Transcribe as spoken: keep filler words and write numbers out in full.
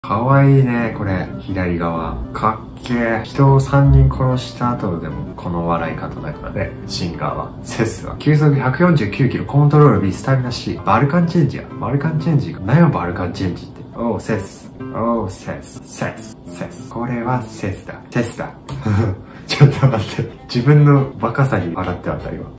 かわいいね、これ。左側。かっけえ。人をさんにん殺した後でもこの笑い方だからね。シンガーは。セスは。球速ひゃくよんじゅうきゅうキロ、コントロール B、スタミナ C。バルカンチェンジや。バルカンチェンジ。何よバルカンチェンジって。おう、セス。おう、セス。セス。セス。これはセスだ。セスだ。ちょっと待って。自分のバカさに笑ってあった今。